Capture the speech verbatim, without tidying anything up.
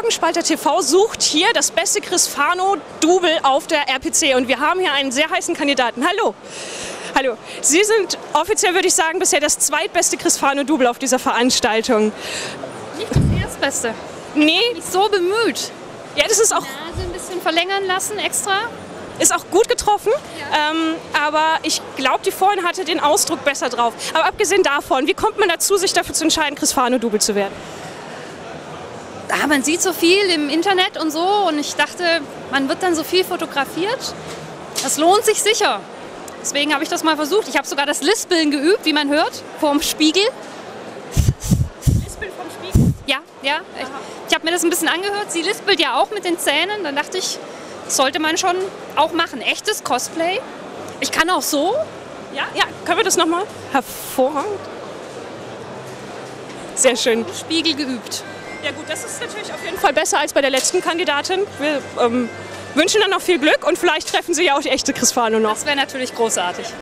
Morgenspalter T V sucht hier das beste Chris Fano-Double auf der R P C und wir haben hier einen sehr heißen Kandidaten. Hallo. Hallo. Sie sind offiziell, würde ich sagen, bisher das zweitbeste Chris Fano-Double auf dieser Veranstaltung. Nicht das Erstbeste. Nee. Nicht so bemüht. Ja, das ist auch... Die Nase ein bisschen verlängern lassen extra. Ist auch gut getroffen, Ja. ähm, aber ich glaube, die vorhin hatte den Ausdruck besser drauf. Aber abgesehen davon, wie kommt man dazu, sich dafür zu entscheiden, Chris Fano-Double zu werden? Ah, man sieht so viel im Internet und so und ich dachte, man wird dann so viel fotografiert. Das lohnt sich sicher. Deswegen habe ich das mal versucht. Ich habe sogar das Lispeln geübt, wie man hört, vorm Spiegel. Lispeln vom Spiegel? Ja, ja. Ich, ich habe mir das ein bisschen angehört. Sie lispelt ja auch mit den Zähnen. Dann dachte ich, das sollte man schon auch machen. Echtes Cosplay. Ich kann auch so. Ja, ja, können wir das nochmal? Hervorragend. Sehr schön. Spiegel geübt. Ja gut, das ist natürlich auf jeden Fall besser als bei der letzten Kandidatin. Wir ähm, wünschen dann noch viel Glück und vielleicht treffen Sie ja auch die echte Chris Fano noch. Das wäre natürlich großartig.